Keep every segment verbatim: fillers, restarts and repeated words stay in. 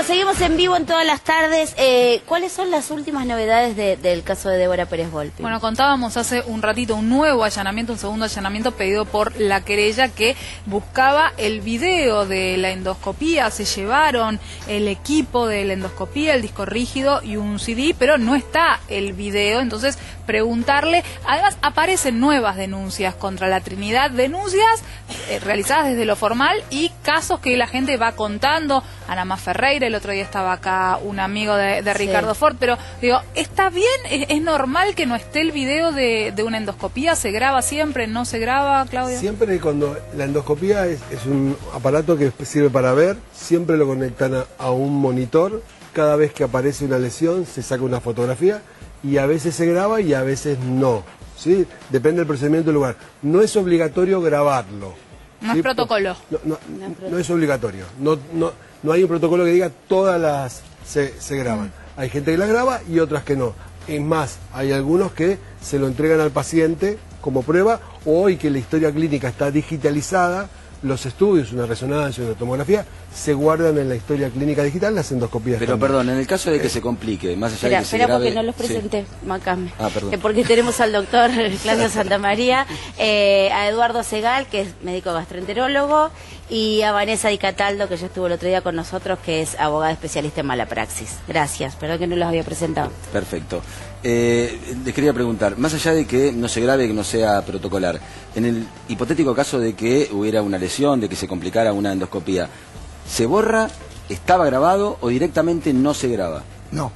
seguimos en vivo en todas las tardes. Eh, ¿Cuáles son las últimas novedades de, del caso de Débora Pérez Volpi? Bueno, contábamos hace un ratito un nuevo allanamiento, un segundo allanamiento pedido por la querella que buscaba el video de la endoscopía. Se llevaron el equipo de la endoscopía, el disco rígido y un C D, pero no está el video. Entonces, preguntarle. Además, aparecen nuevas denuncias contra la Trinidad, denuncias eh, realizadas desde lo formal y casos que la gente va contando. Ana Más Ferreira, el otro día estaba acá un amigo de, de Ricardo sí. Ford, pero digo, ¿está bien? ¿Es, es normal que no esté el video de, de una endoscopía? ¿Se graba siempre? ¿No se graba, Claudio? Siempre cuando la endoscopía es, es un aparato que sirve para ver, siempre lo conectan a, a un monitor. Cada vez que aparece una lesión se saca una fotografía y a veces se graba y a veces no, ¿sí? Depende del procedimiento del lugar. No es obligatorio grabarlo. No ¿sí? es protocolo. No, no, no, no es obligatorio. No, no, no hay un protocolo que diga todas las se, se graban. Mm. Hay gente que las graba y otras que no. Es más, hay algunos que se lo entregan al paciente como prueba, o hoy que la historia clínica está digitalizada, los estudios, una resonancia, una tomografía, se guardan en la historia clínica digital, las endoscopías. Pero también. perdón, en el caso de que eh. se complique, más allá espera, de que se espera grabe... porque no los presenté, sí. Macame. Ah, perdón. Eh, porque tenemos al doctor Claudio Santamaría, eh, a Eduardo Segal, que es médico gastroenterólogo, y a Vanessa Di Cataldo, que ya estuvo el otro día con nosotros, que es abogada especialista en mala praxis. Gracias, perdón que no los había presentado. Perfecto. Eh, les quería preguntar, más allá de que no se grabe, que no sea protocolar, en el hipotético caso de que hubiera una lesión, de que se complicara una endoscopía, ¿se borra, estaba grabado o directamente no se graba? No,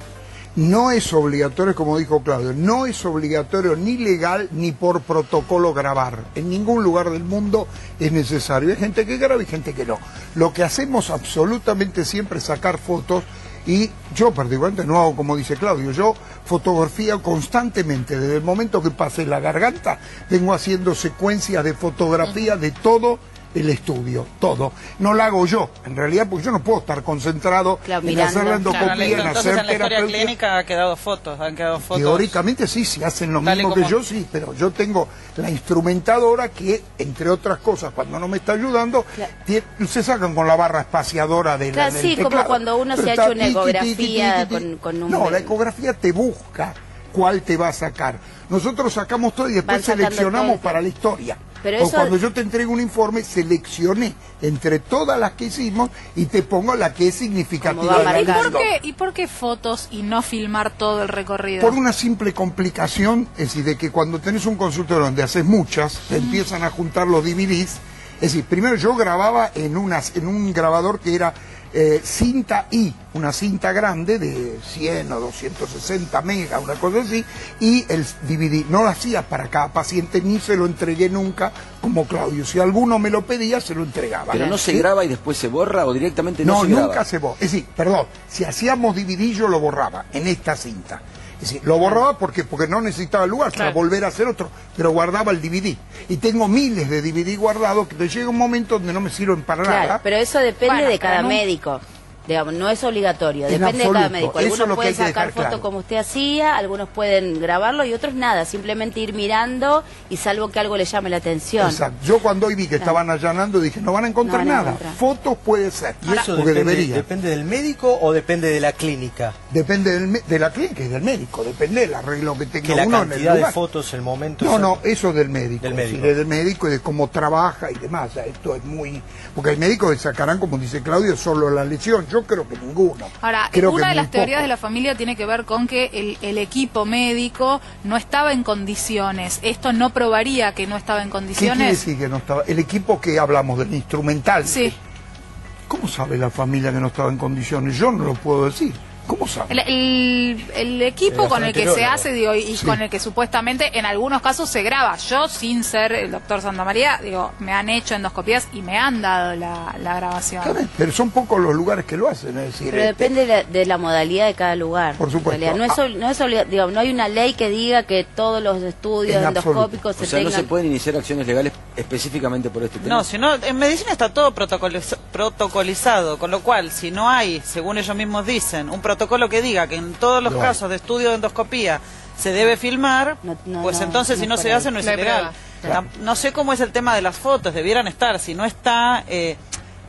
no es obligatorio, como dijo Claudio, no es obligatorio ni legal ni por protocolo grabar. En ningún lugar del mundo es necesario. Hay gente que graba y gente que no. Lo que hacemos absolutamente siempre es sacar fotos. Y yo particularmente no hago como dice Claudio, yo fotografía constantemente, desde el momento que pasé la garganta, vengo haciendo secuencias de fotografía de todo el estudio, todo. No lo hago yo, en realidad, porque yo no puedo estar concentrado claro, en mirando. hacer la endoscopía, claro, en entonces, hacer en la historia terapia clínica ha quedado fotos, han quedado fotos. Teóricamente sí, si hacen lo mismo como... que yo, sí, pero yo tengo la instrumentadora que, entre otras cosas, cuando no me está ayudando, claro. tiene, se sacan con la barra espaciadora de claro, la sí, teclado. Como cuando uno pero se ha hecho una ecografía con, con un... No, la ecografía te busca cuál te va a sacar. Nosotros sacamos todo y después seleccionamos todo para la historia. Pero o eso... cuando yo te entrego un informe, seleccioné entre todas las que hicimos y te pongo la que es significativa. ¿Y por qué, ¿Y por qué fotos y no filmar todo el recorrido? Por una simple complicación, es decir, de que cuando tenés un consultorio donde haces muchas, te mm. empiezan a juntar los D V Ds. Es decir, primero yo grababa en, unas, en un grabador que era eh, cinta I, una cinta grande de cien o doscientos sesenta megas, una cosa así, y el D V D no lo hacía para cada paciente, ni se lo entregué nunca como Claudio. Si alguno me lo pedía, se lo entregaba. ¿Pero no se ¿sí? graba y después se borra o directamente no, no se graba? No, nunca se borra. Es decir, perdón, si hacíamos D V D yo lo borraba en esta cinta. Es decir, lo borraba porque, porque no necesitaba lugar claro. para volver a hacer otro, pero guardaba el D V D. Y tengo miles de D V D guardados que llega un momento donde no me sirven para claro, nada. Pero eso depende bueno, de cada no... médico. Digamos, no es obligatorio, en depende absoluto. de cada médico. Algunos pueden sacar fotos claro. como usted hacía, algunos pueden grabarlo y otros nada, simplemente ir mirando y salvo que algo le llame la atención. Exacto. Yo cuando hoy vi que claro. estaban allanando dije, no van a encontrar no van a nada. Encontrar. Fotos puede ser. ¿Y eso porque depende, debería. depende del médico o depende de la clínica? Depende del, de la clínica y del médico, depende del arreglo que tenga que la uno cantidad en el de fotos, el momento... No, no, eso del médico. Del médico. Sí, del médico y de cómo trabaja y demás. O sea, esto es muy... Porque el médico sacarán, como dice Claudio, solo la lesión. Yo creo que ninguno. Ahora, creo una que de las poco. teorías de la familia tiene que ver con que el, el equipo médico no estaba en condiciones. ¿Esto no probaría que no estaba en condiciones? ¿Qué quiere decir que no estaba? El equipo que hablamos del instrumental. Sí. ¿Cómo sabe la familia que no estaba en condiciones? Yo no lo puedo decir. ¿Cómo sabe? El, el, el equipo el con el que se hace digo, y sí. con el que supuestamente en algunos casos se graba. Yo, sin ser el doctor Santamaría, digo, me han hecho endoscopías y me han dado la, la grabación. Claro, pero son pocos los lugares que lo hacen, es decir... Pero este... depende de la, de la modalidad de cada lugar. Por supuesto. No es, ah. no, es obliga, digo, no hay una ley que diga que todos los estudios en endoscópicos absoluto. se o sea, tengan... no se pueden iniciar acciones legales específicamente por este tema. No, sino en medicina está todo protocoliz protocolizado, con lo cual, si no hay, según ellos mismos dicen, un protocolo que diga que en todos los no. casos de estudio de endoscopía se debe filmar, no, no, pues entonces no, si no se hace no es ilegal. Claro. No sé cómo es el tema de las fotos, debieran estar, si no está... Eh,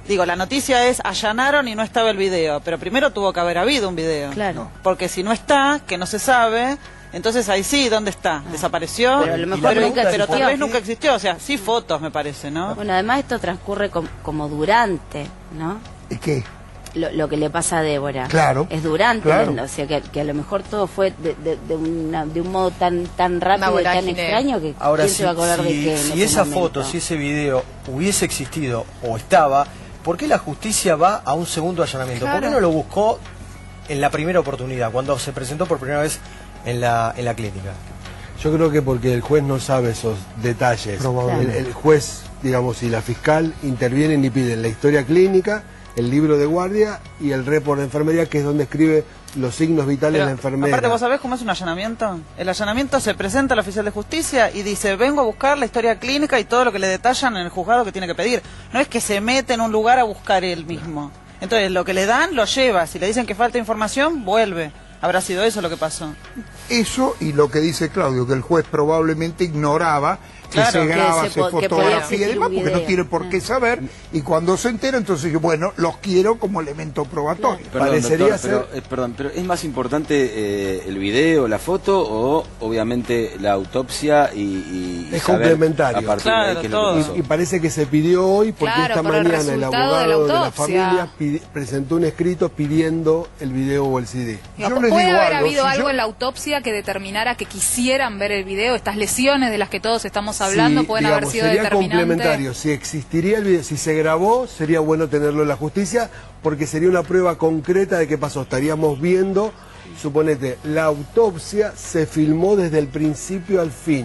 Digo, la noticia es allanaron y no estaba el video, pero primero tuvo que haber habido un video. Claro. Porque si no está, que no se sabe, entonces ahí sí, ¿dónde está? ¿Desapareció? Pero a lo mejor pero, nunca pero tal existió. vez nunca existió, o sea, sí fotos me parece, ¿no? Bueno, además esto transcurre com- como durante, ¿no? ¿Y qué? Lo, lo que le pasa a Débora. Claro, Es durante, claro. o sea, que, que a lo mejor todo fue de, de, de, una- de un modo tan tan rápido y tan vorágine. extraño que Ahora, quién si, se va a acordar si- de qué en si ese esa momento. foto, si ese video hubiese existido o estaba, ¿por qué la justicia va a un segundo allanamiento? ¿Por qué Claro. no lo buscó en la primera oportunidad, cuando se presentó por primera vez en la, en la clínica? Yo creo que porque el juez no sabe esos detalles. El, Probablemente. el juez, digamos, y la fiscal intervienen y piden la historia clínica, el libro de guardia y el report de enfermería, que es donde escribe los signos vitales Pero, de la enfermera. aparte, ¿vos sabés cómo es un allanamiento? El allanamiento se presenta al oficial de justicia y dice, vengo a buscar la historia clínica y todo lo que le detallan en el juzgado que tiene que pedir. No es que se mete en un lugar a buscar él mismo. Entonces, lo que le dan, lo lleva. Si le dicen que falta información, vuelve. Habrá sido eso lo que pasó. Eso y lo que dice Claudio, que el juez probablemente ignoraba que Claro, se que graba, se se, po- que podía fotografía y existir demás, un porque no video. tiene por qué saber. Y cuando se entera, entonces yo, bueno, los quiero como elemento probatorio. Perdón, Parecería doctor, pero, ser- eh, perdón, pero ¿es más importante eh, el video, la foto o obviamente la autopsia y, y Es saber complementario. a partir de ahí Claro, qué es lo que todo. pasó? Y, y parece que se pidió hoy porque Claro, esta por el mañana el resultado abogado de la de la, autopsia. familia pidi- presentó un escrito pidiendo el video o el C D. Yo ¿Puede les digo haber algo, habido si algo yo- en la autopsia que determinara que quisieran ver el video? Estas lesiones de las que todos estamos hablando Sí, pueden digamos, haber sido sería determinantes. complementario. Si existiría el video, si se grabó, sería bueno tenerlo en la justicia porque sería una prueba concreta de qué pasó. Estaríamos viendo, suponete, la autopsia se filmó desde el principio al fin.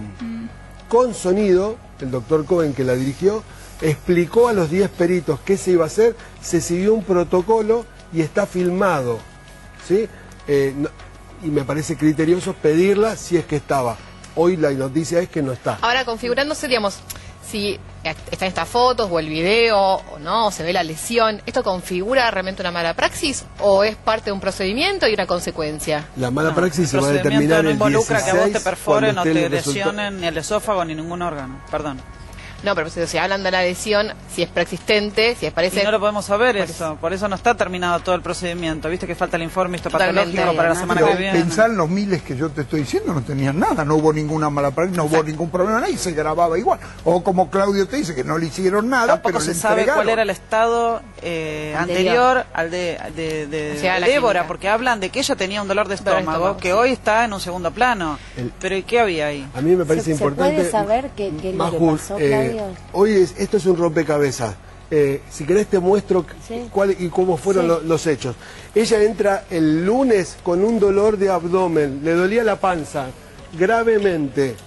Con sonido, el doctor Cohen que la dirigió, explicó a los diez peritos qué se iba a hacer, se siguió un protocolo y está filmado. ¿Sí? Eh, no- y me parece criterioso pedirla si es que estaba. Hoy la noticia es que no está. Ahora, configurándose, digamos, si están estas fotos o el video o no, o se ve la lesión, ¿esto configura realmente una mala praxis o es parte de un procedimiento y una consecuencia? La mala No, praxis se el va a procedimiento determinar no el involucra que a vos te dieciséis, perforen o cuando esté te el resultado. lesionen ni el esófago ni ningún órgano. Perdón. No, pero si si hablan de la lesión, si es preexistente, si es parece... Y no lo podemos saber Por eso, por eso no está terminado todo el procedimiento. Viste que falta el informe Totalmente. histopatológico para la semana Pero que viene. pensar en los miles que yo te estoy diciendo, no tenían nada, no hubo ninguna mala praxis, no hubo ningún problema, y se grababa igual. O como Claudio te dice, que no le hicieron nada, Tampoco pero se le sabe entregaron. cuál era el estado eh, Anterior. anterior al de, de, de- O sea, de la Débora, clínica. porque hablan de que ella tenía un dolor de Dolor de estómago, estómago, que sí. hoy está en un segundo plano. El- Pero ¿y qué había ahí? A mí me parece ¿Se- se importante. puede saber qué- qué es lo que Majul, pasó, eh, Claudio? hoy es, esto es un rompecabezas. Eh, si querés te muestro Sí. cuál y cómo fueron Sí. lo- los hechos. Ella entra el lunes con un dolor de abdomen, le dolía la panza gravemente.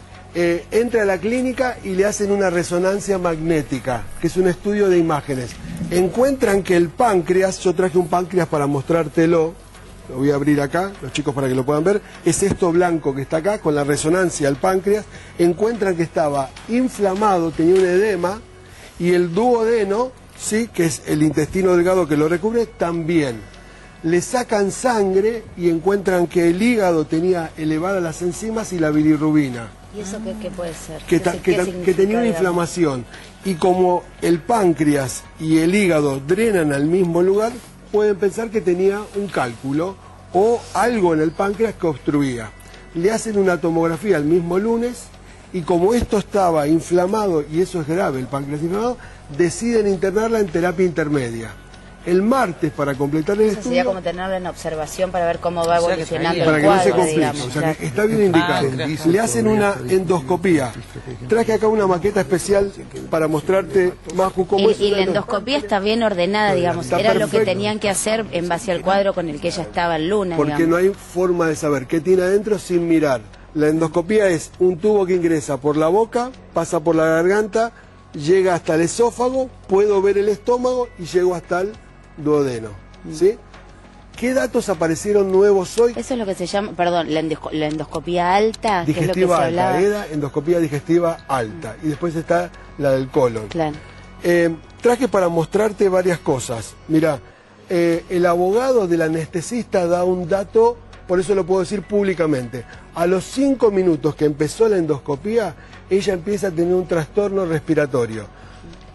Eh, entra a la clínica y le hacen una resonancia magnética, que es un estudio de imágenes. Encuentran que el páncreas, yo traje un páncreas para mostrártelo, lo voy a abrir acá, los chicos para que lo puedan ver, es esto blanco que está acá, con la resonancia al páncreas, encuentran que estaba inflamado, tenía un edema, y el duodeno, sí, que es el intestino delgado que lo recubre, también. Le sacan sangre y encuentran que el hígado tenía elevadas las enzimas y la bilirrubina. ¿Y eso qué, qué puede ser? Que, ¿Qué ta- se- que qué ta- significa, que tenía una digamos? inflamación. Y como el páncreas y el hígado drenan al mismo lugar, pueden pensar que tenía un cálculo o algo en el páncreas que obstruía. Le hacen una tomografía el mismo lunes y como esto estaba inflamado, y eso es grave, el páncreas inflamado, deciden internarla en terapia intermedia. El martes, para completar el Eso sería estudio, como tenerlo en observación para ver cómo va O sea, que evolucionando para el que no se cuadro, complique, digamos. o sea claro. que está bien indicado. Páncreas. Le hacen una endoscopía. Traje acá una maqueta especial para mostrarte, Maju, cómo Y, es y una la endos- endoscopía está bien ordenada, digamos. Está Era lo que perfecto. tenían que hacer en base al cuadro con el que ella estaba el lunes, Porque digamos. no hay forma de saber qué tiene adentro sin mirar. La endoscopía es un tubo que ingresa por la boca, pasa por la garganta, llega hasta el esófago, puedo ver el estómago y llego hasta el duodeno. ¿Sí? ¿Qué datos aparecieron nuevos hoy? Eso es lo que se llama, perdón, la, endosco- la endoscopía alta, que es lo que Digestiva se alta, hablaba. EDA, endoscopía digestiva alta. Y después está la del colon. Claro. Eh, traje para mostrarte varias cosas. Mira, eh, el abogado del anestesista da un dato, por eso lo puedo decir públicamente. A los cinco minutos que empezó la endoscopía, ella empieza a tener un trastorno respiratorio.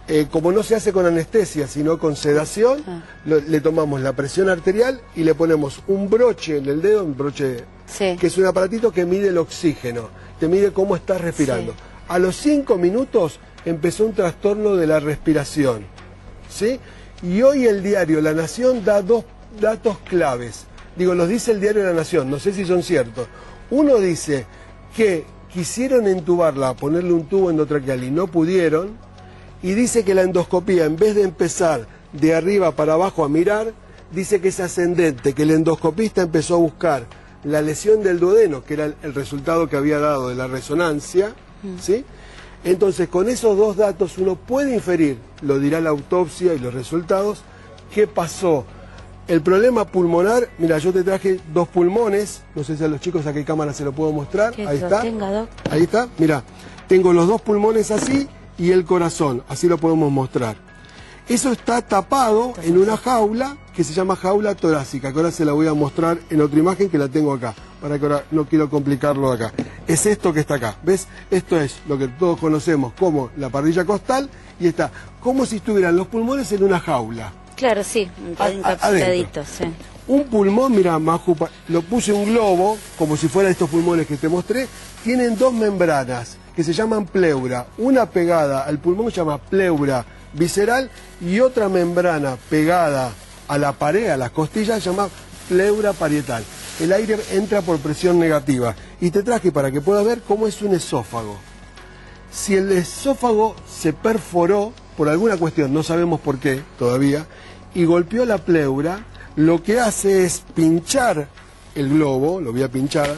eh, como no se hace con anestesia, sino con sedación, ah. lo, le tomamos la presión arterial y le ponemos un broche en el dedo, un broche sí. que es un aparatito que mide el oxígeno, te mide cómo estás respirando. Sí. A los cinco minutos empezó un trastorno de la respiración, ¿sí? Y hoy el diario La Nación da dos datos claves. Digo, los dice el diario La Nación, no sé si son ciertos. Uno dice que quisieron entubarla, ponerle un tubo endotraqueal y no pudieron, y dice que la endoscopía, en vez de empezar de arriba para abajo a mirar, dice que es ascendente, que el endoscopista empezó a buscar la lesión del duodeno, que era el, el resultado que había dado de la resonancia, ¿sí? Entonces, con esos dos datos uno puede inferir, lo dirá la autopsia y los resultados, qué pasó. El problema pulmonar, mira, yo te traje dos pulmones, no sé si a los chicos a qué cámara se lo puedo mostrar, ahí está, tenga, ahí está, mira, tengo los dos pulmones así y el corazón, así lo podemos mostrar. Eso está tapado en una jaula que se llama jaula torácica, que ahora se la voy a mostrar en otra imagen que la tengo acá, para que ahora no quiero complicarlo acá. Es esto que está acá, ¿ves? Esto es lo que todos conocemos como la parrilla costal y está como si estuvieran los pulmones en una jaula. Claro, sí, encapsuladitos, sí. Un pulmón, mira, Maju, lo puse un globo, como si fueran estos pulmones que te mostré, tienen dos membranas que se llaman pleura, una pegada al pulmón se llama pleura visceral y otra membrana pegada a la pared, a las costillas, se llama pleura parietal. El aire entra por presión negativa. Y te traje para que puedas ver cómo es un esófago. Si el esófago se perforó por alguna cuestión, no sabemos por qué todavía, y golpeó la pleura, lo que hace es pinchar el globo, lo voy a pinchar,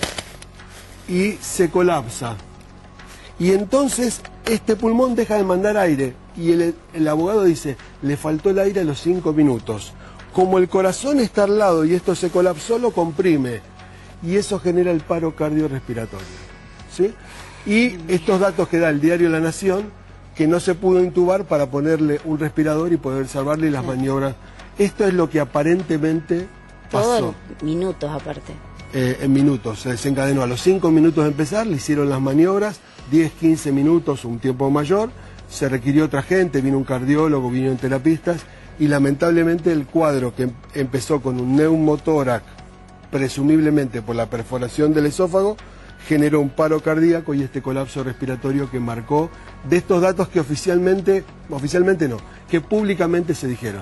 y se colapsa. Y entonces este pulmón deja de mandar aire y el, el abogado dice, le faltó el aire a los cinco minutos. Como el corazón está al lado y esto se colapsó, lo comprime y eso genera el paro cardiorrespiratorio, ¿sí? Y estos datos que da el diario La Nación, que no se pudo intubar para ponerle un respirador y poder salvarle las maniobras. Esto es lo que aparentemente pasó. Todo en minutos aparte. Eh, en minutos, se desencadenó a los cinco minutos de empezar, le hicieron las maniobras, diez, quince minutos, un tiempo mayor, se requirió otra gente, vino un cardiólogo, vinieron terapistas y lamentablemente el cuadro que em empezó con un neumotórax, presumiblemente por la perforación del esófago, generó un paro cardíaco y este colapso respiratorio que marcó de estos datos que oficialmente, oficialmente no, que públicamente se dijeron.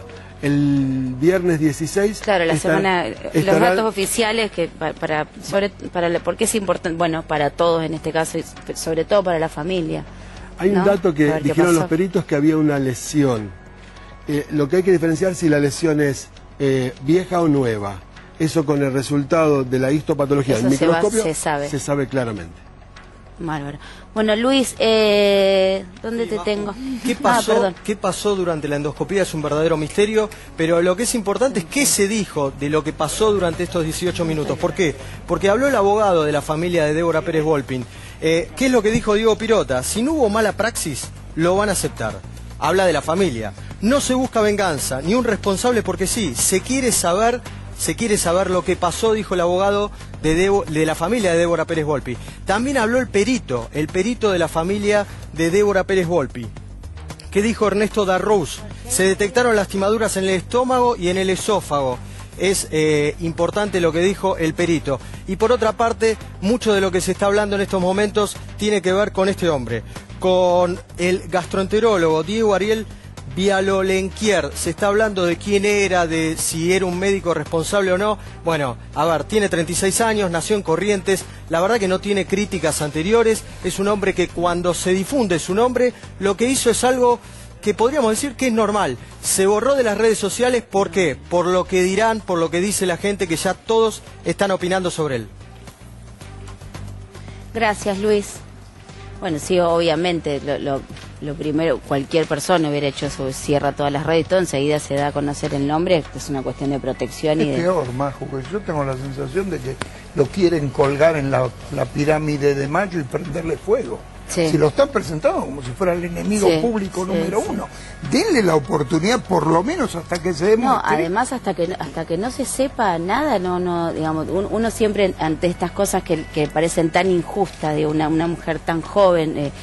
El viernes dieciséis... Claro, la estará, semana, estará, los datos oficiales, que para, sobre, para, porque es importante, bueno, para todos en este caso, y sobre todo para la familia. Hay ¿no? un dato que dijeron los peritos que había una lesión. Eh, lo que hay que diferenciar si la lesión es eh, vieja o nueva. Eso con el resultado de la histopatología del microscopio se sabe. se sabe claramente. Bárbaro. Bueno, Luis, eh, ¿dónde sí, te tengo? ¿Qué pasó, ah, ¿Qué pasó durante la endoscopía? Es un verdadero misterio, pero lo que es importante es qué se dijo de lo que pasó durante estos dieciocho minutos. ¿Por qué? Porque habló el abogado de la familia de Débora Pérez Volpin. Eh, ¿Qué es lo que dijo Diego Pirota? Si no hubo mala praxis, lo van a aceptar. Habla de la familia. No se busca venganza, ni un responsable porque sí, se quiere saber... Se quiere saber lo que pasó, dijo el abogado de, Debo, de la familia de Débora Pérez Volpi. También habló el perito, el perito de la familia de Débora Pérez Volpi. ¿Qué dijo Ernesto Darrouz? Se detectaron lastimaduras en el estómago y en el esófago. Es eh, importante lo que dijo el perito. Y por otra parte, mucho de lo que se está hablando en estos momentos tiene que ver con este hombre, con el gastroenterólogo Diego Ariel Vialolenquier. Se está hablando de quién era, de si era un médico responsable o no. Bueno, a ver, tiene treinta y seis años, nació en Corrientes, la verdad que no tiene críticas anteriores, es un hombre que cuando se difunde su nombre, lo que hizo es algo que podríamos decir que es normal. Se borró de las redes sociales, ¿por qué? Por lo que dirán, por lo que dice la gente, que ya todos están opinando sobre él. Gracias, Luis. Bueno, sí, obviamente, lo, lo, lo primero, cualquier persona hubiera hecho eso, cierra todas las redes y todo, enseguida se da a conocer el nombre, es una cuestión de protección. Es y de... peor, Majo, porque yo tengo la sensación de que lo quieren colgar en la, la pirámide de Mayo y prenderle fuego. Sí. Si lo están presentando como si fuera el enemigo sí, público sí, número sí. uno, denle la oportunidad por lo menos hasta que se demuestre. No, además hasta que hasta que no se sepa nada, no no digamos uno, uno siempre ante estas cosas que, que parecen tan injustas de una una mujer tan joven, eh,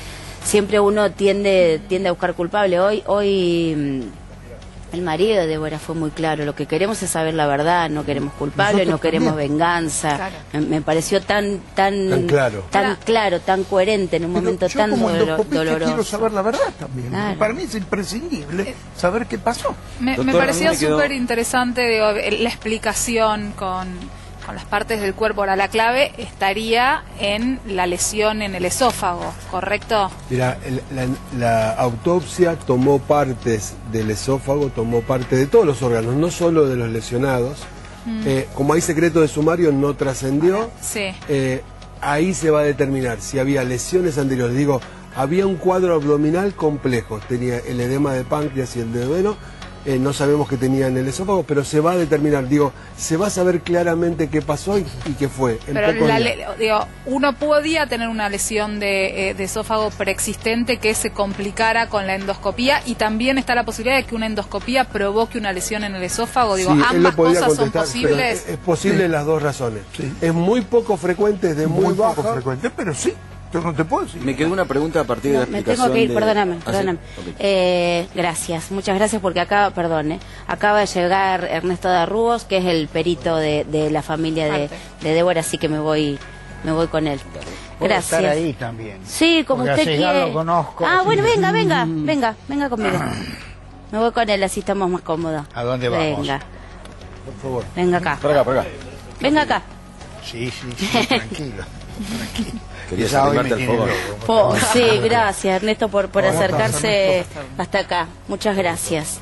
siempre uno tiende tiende a buscar culpable. Hoy hoy el marido de Débora fue muy claro, lo que queremos es saber la verdad, no queremos culpables, no queremos también. venganza. Claro. Me, me pareció tan tan tan claro, tan, claro, tan coherente en un Pero momento yo tan como dolor, doloroso. Quiero saber la verdad también. Claro. Para mí es imprescindible saber qué pasó. Me, Doctor, me parecía me quedó... súper interesante digo, la explicación con, con las partes del cuerpo. Ahora, la clave estaría en la lesión en el esófago, ¿correcto? Mira, la, la autopsia tomó partes del esófago, tomó parte de todos los órganos, no solo de los lesionados. Mm. Eh, como hay secreto de sumario, no trascendió. Sí. Eh, ahí se va a determinar si había lesiones anteriores. Digo, había un cuadro abdominal complejo, tenía el edema de páncreas y el duodeno. Eh, no sabemos qué tenía en el esófago, pero se va a determinar, digo, se va a saber claramente qué pasó y, y qué fue. En pero la, días. digo, uno podía tener una lesión de, eh, de esófago preexistente que se complicara con la endoscopía, y también está la posibilidad de que una endoscopía provoque una lesión en el esófago. Digo, Sí, ambas cosas son pero posibles. Es, es posible Sí. las dos razones. Sí. Es muy poco frecuente, es de muy, Muy baja. poco frecuente, pero sí. Yo no te puedo decir. Me quedó una pregunta a partir No, de la me explicación tengo que ir, de... perdóname, Ah, sí, perdóname. ok. Eh, gracias, muchas gracias porque acá, perdón, eh, acaba de llegar Ernesto Darrúos, que es el perito de, de la familia de, de Débora, así que me voy me voy con él. Puedo Gracias. estar ahí también. Sí, como Porque usted a Segal quiere. lo conozco. Ah, bueno, Sí. venga, venga, venga, venga conmigo. Me voy con él, así estamos más cómodos. ¿A dónde vamos? Venga, Por favor. venga acá. Por acá, por acá. Venga acá. Sí, sí, sí, tranquilo. tranquilo. Querías Ya hoy arrimarte me al tiene fogón. loco. Oh, sí, gracias Ernesto por, por ¿Cómo estás, acercarse Ernesto? hasta acá. Muchas gracias.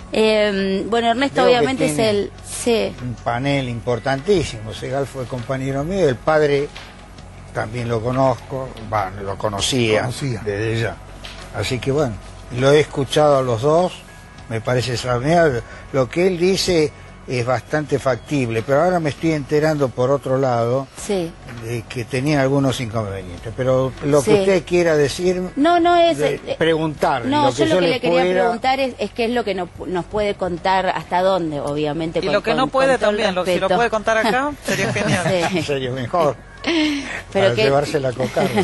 Eh, bueno, Ernesto Veo que obviamente es tiene el... Sí. Un panel importantísimo. Segal fue compañero mío, el padre también lo conozco, bueno, lo conocía, Conocía. desde ya. Así que bueno, lo he escuchado a los dos, me parece extraordinario. Lo que él dice es bastante factible, pero ahora me estoy enterando por otro lado Sí. de que tenía algunos inconvenientes. Pero lo Sí. que usted quiera decir, No, no es... de- eh, preguntar. No, lo yo que lo yo que le le quería pueda- preguntar es, es qué es lo que no- nos puede contar, hasta dónde, obviamente. Y con- lo que con- no puede con todo el también, lo, si lo respeto. puede contar acá, sería genial. Sí. En serio, mejor. Pero para que- llevarse la cocarda.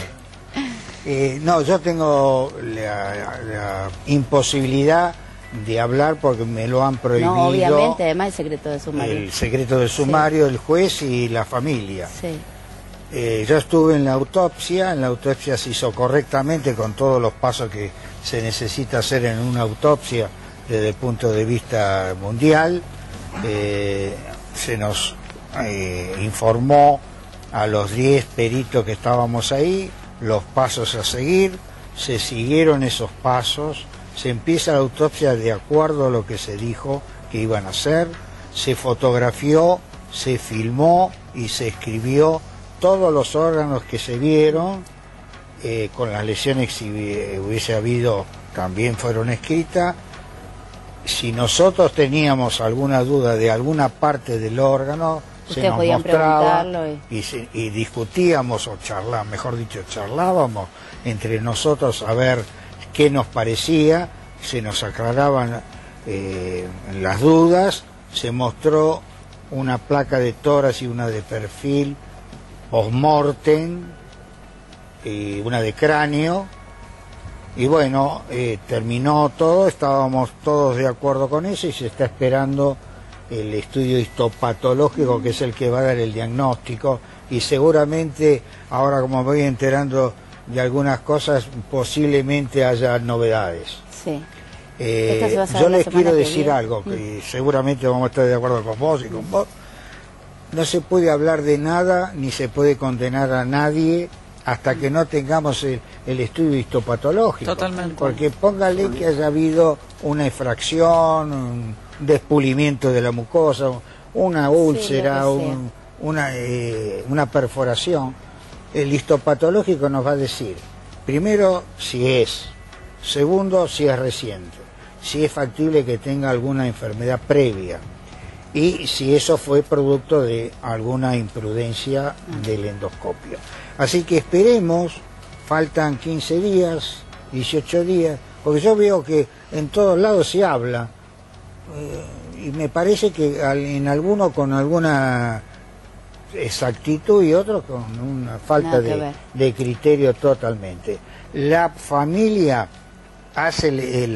Eh, no, yo tengo la, la imposibilidad de hablar porque me lo han prohibido. No, obviamente, además el secreto de sumario. El secreto de sumario, el juez y la familia. Sí. Eh, yo estuve en la autopsia, en la autopsia se hizo correctamente con todos los pasos que se necesita hacer en una autopsia desde el punto de vista mundial. Eh, se nos eh, informó a los diez peritos que estábamos ahí los pasos a seguir, se siguieron esos pasos, se empieza la autopsia de acuerdo a lo que se dijo que iban a hacer, se fotografió, se filmó y se escribió todos los órganos que se vieron, eh, con las lesiones si hubiese habido también fueron escritas. Si nosotros teníamos alguna duda de alguna parte del órgano, se Ustedes nos podían mostraba preguntarlo y, se- y discutíamos o charlábamos, mejor dicho, charlábamos entre nosotros a ver qué nos parecía, se nos aclaraban eh, las dudas, se mostró una placa de tórax y una de perfil post-mortem y una de cráneo. Y bueno, eh, terminó todo, estábamos todos de acuerdo con eso y se está esperando el estudio histopatológico que es el que va a dar el diagnóstico y seguramente ahora como me voy enterando de algunas cosas posiblemente haya novedades. Sí. Eh, Esto se va a saber yo la les semana quiero que decir viene. algo que seguramente vamos a estar de acuerdo con vos y con vos. No se puede hablar de nada ni se puede condenar a nadie hasta que no tengamos el, el estudio histopatológico. Totalmente. Porque póngale que haya habido una infracción, un despulimiento de la mucosa, una úlcera, lo que sea. un- una, eh, una perforación. El histopatológico nos va a decir, primero, si es, segundo, si es reciente, si es factible que tenga alguna enfermedad previa y si eso fue producto de alguna imprudencia del endoscopio. Así que esperemos, faltan quince días, dieciocho días, porque yo veo que en todos lados se habla, eh, y me parece que al- en alguno con alguna exactitud y otros con una falta de, de criterio totalmente. La familia hace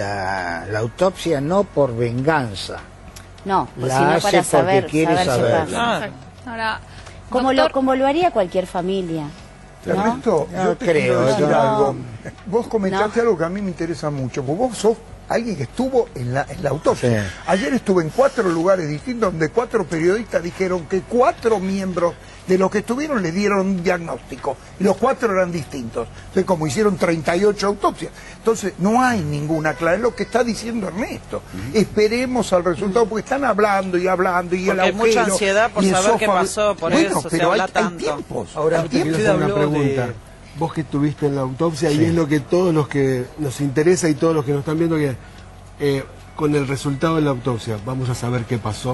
la, la autopsia no por venganza, no, pues la sino hace para saber, porque quiere saber. saber. Claro. Ahora, como, doctor... lo, como lo haría cualquier familia. ¿No? Ernesto, No yo te creo, quiero decir no. algo. Vos comentaste No. algo que a mí me interesa mucho, porque vos sos alguien que estuvo en la, en la autopsia. Sí. Ayer estuve en cuatro lugares distintos donde cuatro periodistas dijeron que cuatro miembros de los que estuvieron le dieron un diagnóstico y los cuatro eran distintos. Entonces, como hicieron treinta y ocho autopsias, entonces no hay ninguna clara, es lo que está diciendo Ernesto. Uh-huh. Esperemos al resultado porque están hablando y hablando y porque el hay mucha agujero, ansiedad por y el saber qué sófago. pasó, por bueno, eso se pero habla hay, tanto. hay tiempos. Ahora, hay te quiero tiempos. hacer una habló pregunta. de- Vos que estuviste en la autopsia, Sí. y es lo que todos los que nos interesa y todos los que nos están viendo, que eh, con el resultado de la autopsia, vamos a saber qué pasó.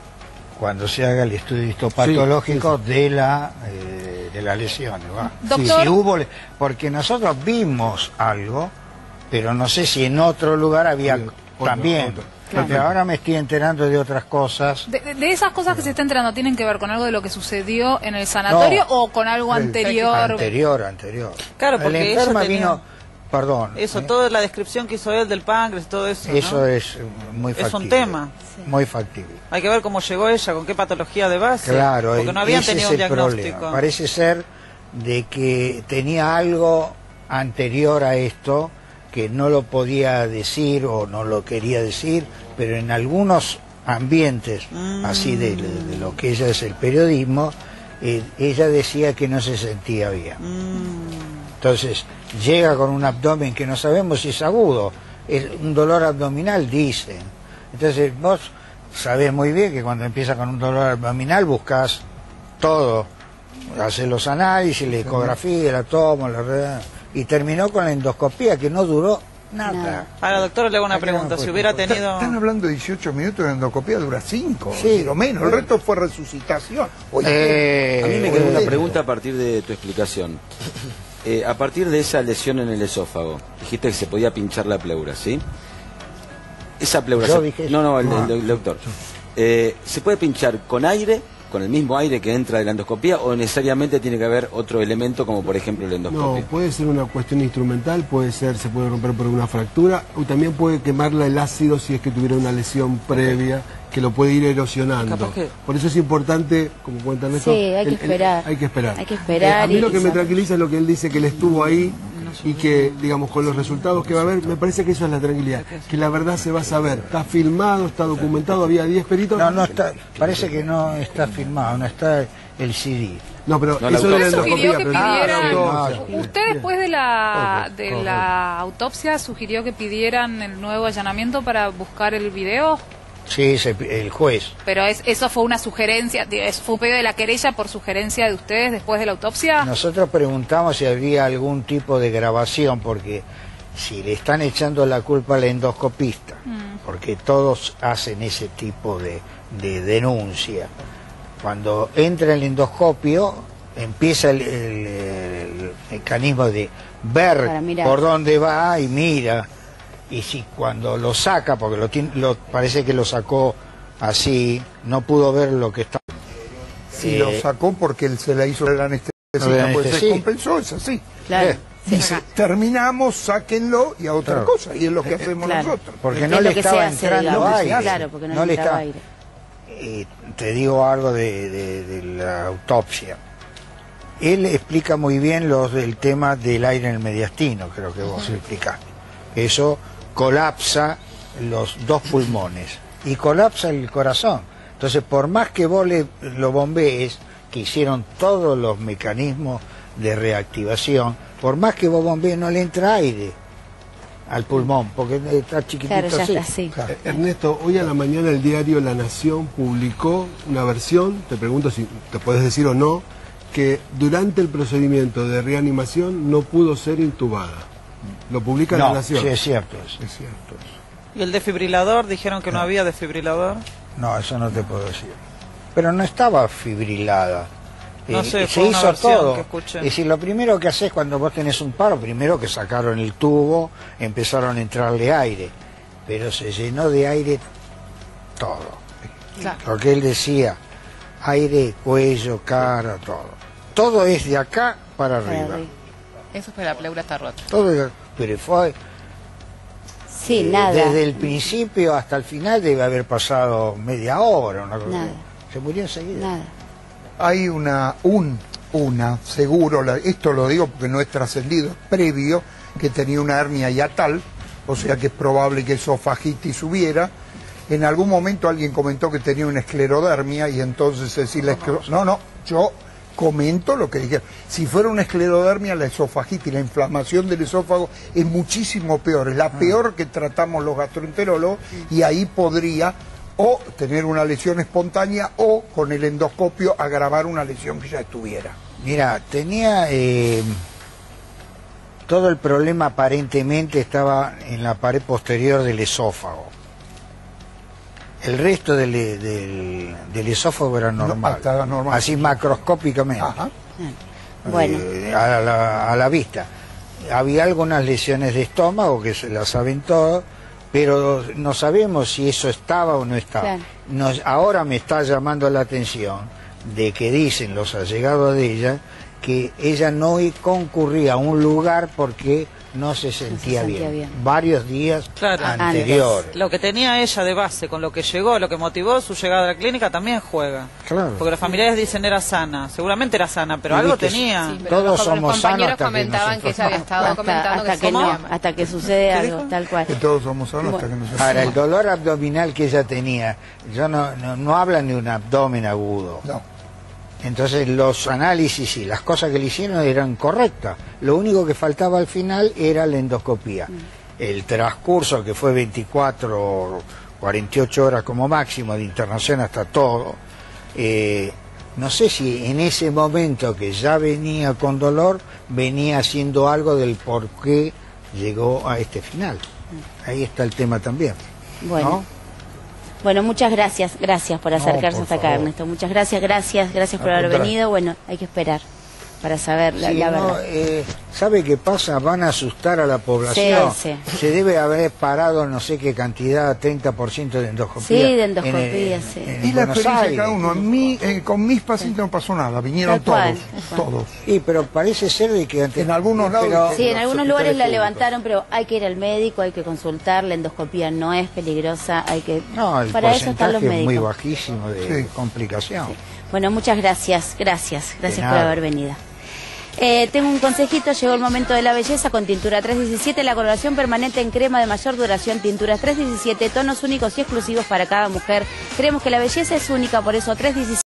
Cuando se haga el estudio histopatológico Sí, sí, sí. de la eh, de las lesiones, ¿va? Doctor. Si hubo, le- porque nosotros vimos algo, pero no sé si en otro lugar había Otro, también. otro. Claro. Porque ahora me estoy enterando de otras cosas. De, de- de esas cosas que se está enterando, ¿tienen que ver con algo de lo que sucedió en el sanatorio No. o con algo El- anterior? Anterior, anterior. Claro, porque el ella enferma tenía- vino, perdón. Eso, ¿eh? toda la descripción que hizo él del páncreas, todo eso. ¿no? Eso es eh, muy Es factible. un tema. Muy factible. Hay que ver cómo llegó ella, con qué patología de base. Claro, porque el- no habían ese tenido es un el diagnóstico. problema. Parece ser de que tenía algo anterior a esto que no lo podía decir o no lo quería decir, pero en algunos ambientes, Mm. así de, de lo que ella es el periodismo, eh, ella decía que no se sentía bien. Mm. Entonces, llega con un abdomen que no sabemos si es agudo, es un dolor abdominal, dicen. Entonces, vos sabés muy bien que cuando empieza con un dolor abdominal buscas todo, haces los análisis, la ecografía, la tomo, la red, y terminó con la endoscopía que no duró nada. Nada. Ahora, doctor, le hago una Acá pregunta. no Si puede- hubiera Está- tenido... Están hablando de dieciocho minutos, de endoscopía dura cinco, Sí. o menos, el resto fue resucitación. Oye, Eh, A mí me eh, queda una eh, pregunta a partir de tu explicación. Eh, a partir de esa lesión en el esófago, dijiste que se podía pinchar la pleura, ¿sí? Esa pleura... Yo se- dije eso. No, no, el, Ah. el- el doctor. Eh, ¿Se puede pinchar con aire, con el mismo aire que entra de la endoscopía, o necesariamente tiene que haber otro elemento, como por ejemplo la No, endoscopia? puede ser una cuestión instrumental, puede ser, se puede romper por una fractura, o también puede quemarla el ácido si es que tuviera una lesión previa, que lo puede ir erosionando. Capaz que- Por eso es importante, como cuenta Ernesto, Sí, hay que esperar. hay que esperar. Hay que esperar Eh, a mí y- lo que y me saber. tranquiliza es lo que él dice, que él estuvo ahí y que, digamos, con los resultados que va a haber, me parece que eso es la tranquilidad, que la verdad se va a saber. Está filmado, está documentado, había diez peritos. No, no está, parece que no está firmado, no está el C D. No, pero No, la eso de la Usted sugirió endoscopía, que pero- Ah, pidieran... la autopsia. Usted después de la Correcto, de correcto. la autopsia sugirió que pidieran el nuevo allanamiento para buscar el video, Sí, se- el juez. pero es, eso fue una sugerencia, digo, eso fue un pedido de la querella por sugerencia de ustedes después de la autopsia. Nosotros preguntamos si habría algún tipo de grabación, porque si le están echando la culpa al endoscopista, porque todos hacen ese tipo de, de denuncia, cuando entra el endoscopio empieza el, el- el mecanismo de ver Para mirar. por dónde va y mira, y si cuando lo saca, porque lo, tiene- lo parece que lo sacó así, no pudo ver lo que está. Si Eh, lo sacó porque él se la hizo la anestesia, Lo de pues se anestesia. compensó, es así. Claro. Eh, Sí. Dice, terminamos, sáquenlo y a otra Claro. cosa, y es lo que hacemos Claro. nosotros. Porque Es no lo le que estaba se hace, entrando digamos. aire. Claro, porque no, No le entraba está- aire. Y te digo algo de, de- de la autopsia. Él explica muy bien los del tema del aire en el mediastino, creo que vos explicaste. Eso colapsa los dos pulmones y colapsa el corazón. Entonces, por más que vos le, lo bombees, que hicieron todos los mecanismos de reactivación, por más que vos bombees no le entra aire al pulmón, porque está chiquitito Claro, ya así. está así. Eh, Ernesto, hoy a la mañana el diario La Nación publicó una versión, te pregunto si te puedes decir o no, que durante el procedimiento de reanimación no pudo ser intubada. Lo publica La No, Nación. sí, es cierto eso. Es cierto eso. ¿Y el desfibrilador? Dijeron que no había desfibrilador. No, eso no te puedo decir. Pero no estaba fibrilada. No Eh, sé, se fue una hizo versión todo. que escuché. Es decir, lo primero que haces cuando vos tenés un paro, primero que sacaron el tubo, empezaron a entrarle aire, pero se llenó de aire todo. Claro. Lo que él decía, Aire, cuello, cara, todo. Todo es de acá para arriba. Eso es que la pleura está rota. Todo es, pero fue... Sí, eh, nada. Desde el principio hasta el final debe haber pasado media hora. Una cosa Nada. así. Se murió enseguida. Nada. Hay una, un, una, seguro, la- esto lo digo porque no es trascendido, es previo, que tenía una hernia hiatal, o sea que es probable que esofagitis hubiera. En algún momento alguien comentó que tenía una esclerodermia y entonces decir la escler- no, no, yo comento lo que dije. Si fuera una esclerodermia, la esofagitis, la inflamación del esófago es muchísimo peor, es la peor que tratamos los gastroenterólogos y ahí podría o tener una lesión espontánea o con el endoscopio agravar una lesión que ya estuviera. Mira, tenía... eh, todo el problema aparentemente estaba en la pared posterior del esófago. El resto del, del, del esófago era normal, No, estaba normal. así macroscópicamente, Ajá. Bueno, eh, a, la, a la vista. Había algunas lesiones de estómago que se las saben todas, pero no sabemos si eso estaba o no estaba. Claro. Nos, ahora me está llamando la atención de que dicen los allegados de ella que ella no concurría a un lugar porque no se sentía, sentía bien. bien. Varios días Claro. anteriores. Lo que tenía ella de base, con lo que llegó, lo que motivó su llegada a la clínica, también juega. Claro. Porque los familiares dicen era sana, seguramente era sana, pero Y algo viste, tenía. Sí, pero Todos los, somos los compañeros sanos hasta que comentaban nos que ella había estado hasta, comentando hasta que, que se no, llama. hasta que sucede ¿Qué algo, dijo? tal cual. Que todos somos sanos hasta que nos Ahora, el dolor abdominal que ella tenía, yo no, no, no hablan de un abdomen agudo. No. Entonces los análisis y las cosas que le hicieron eran correctas. Lo único que faltaba al final era la endoscopía. El transcurso, que fue veinticuatro, cuarenta y ocho horas como máximo de internación hasta todo, eh, no sé si en ese momento que ya venía con dolor, venía haciendo algo del por qué llegó a este final. Ahí está el tema también. Bueno. ¿no? Bueno, muchas gracias, gracias por acercarse por hasta acá, favor. Ernesto. Muchas gracias, gracias, gracias por Al haber contrario. venido. Bueno, hay que esperar para saber la, Sí, la no, verdad. eh, ¿sabe qué pasa? Van a asustar a la población. Sí, sí. Se debe haber parado no sé qué cantidad, treinta por ciento de endoscopía. Sí, de endoscopía, en, sí. en Y la Buenos experiencia de Aires. cada uno. En mí, eh, con mis pacientes no pasó nada, vinieron Tal cual, todos, tal cual. todos. Sí, pero parece ser de que antes... En algunos lados- pero- Sí, en los algunos lugares la hospitales levantaron, pero hay que ir al médico, hay que consultar, la endoscopía no es peligrosa, hay que... públicos. No, el para eso están los porcentaje es muy médicos. bajísimo de Sí. complicación. Bueno, muchas gracias, gracias, gracias por nada. haber venido. Eh, tengo un consejito, llegó el momento de la belleza con Tintura trescientos diecisiete, la coloración permanente en crema de mayor duración, Tinturas trescientos diecisiete, tonos únicos y exclusivos para cada mujer. Creemos que la belleza es única, por eso trescientos diecisiete.